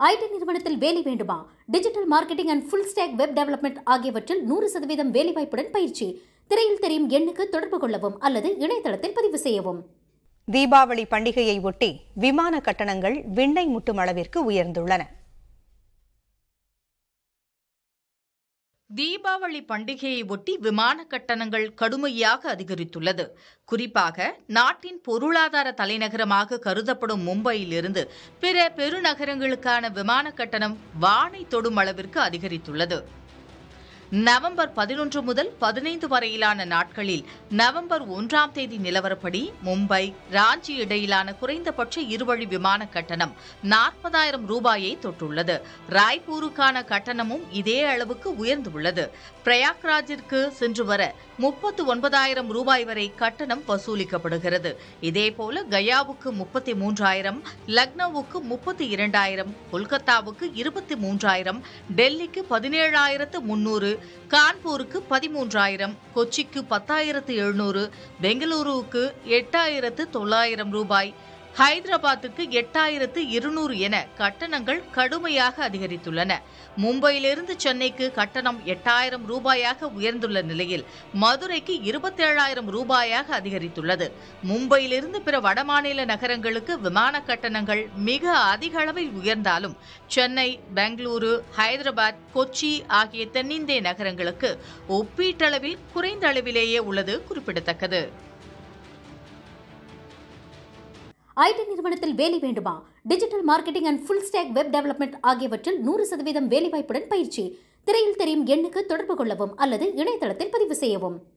ID நிறுவனத்தில் வேலை வேண்டுமா? Digital marketing and full stack web development ஆகியவற்றில் 100% வேலைவாய்ப்புடன் பயிற்சி. திரையில் தெரியும் எண்ணுக்கு தொடர்பு கொள்ளவும் அல்லது இணையதளத்தில் பதிவு செய்யவும். தீபாவளி பண்டிகையை ஒட்டி விமான கட்டணங்கள் விண்ணை முட்டும் அளவிற்கு உயர்ந்துள்ளன. தீபாவளி பண்டிகையை ஒட்டி விமான கட்டணங்கள் கடுமையாக அதிகரித்துள்ளது. குறிப்பாக நாட்டின் பொருளாதார தலைநகரமாக கருதப்படும் மும்பையிலிருந்து பிற பெருநகரங்களுக்கான விமான கட்டணம் வானை தொடும் அளவிற்கு அதிகரித்துள்ளது. நவம்பர் 11 முதல் 15 வரையிலான நாட்களில் நவம்பர் 1ஆம் தேதி நிலவரப்படி மும்பை ராஞ்சி இடையிலான குறைந்தபட்ச இருவழி விமான கட்டணம் 40,000 ரூபாயை தொட்டுள்ளது. ராய்ப்பூருக்கான கட்டணமும் இதே அளவுக்கு உயர்ந்துள்ளது. பிரயாக்ராஜிற்கு சென்று வர 39,000 ரூபாய் வரை கட்டணம் வசூலிக்கப்படுகிறது. இதேபோல கயாவுக்கு 33,000, லக்னோவுக்கு 32,000, கொல்கத்தாவுக்கு 23,000, டெல்லிக்கு 17,300, கான்பூருக்கு 13,000, கொச்சிக்கு 10,700, பெங்களூருவுக்கு 8,900 ரூபாய், ஹைதராபாத்துக்கு 8,200 என கட்டணங்கள் கடுமையாக அதிகரித்துள்ளன. மும்பையிலிருந்து சென்னைக்கு கட்டணம் 8,000 ரூபாயாக உயர்ந்துள்ள நிலையில் மதுரைக்கு 27,000 ரூபாயாக அதிகரித்துள்ளது. மும்பையிலிருந்து பிற வடமாநில நகரங்களுக்கு விமான கட்டணங்கள் மிக அதிக அளவில் உயர்ந்தாலும் சென்னை, பெங்களூரு, ஹைதராபாத், கொச்சி ஆகிய தென்னிந்திய நகரங்களுக்கு ஒப்பீட்டளவில் குறைந்த அளவிலேயே உள்ளது குறிப்பிடத்தக்கது. ஐடி நிறுவனத்தில் வேலை வேண்டுமா? Digital marketing and full stack web development ஆகியவற்றில் 100% வேலைவாய்ப்புடன் பயிற்சி. திரையில் தெரியும் எண்ணுக்கு தொடர்பு கொள்ளவும் அல்லது இணையதளத்தில் பதிவு செய்யவும்.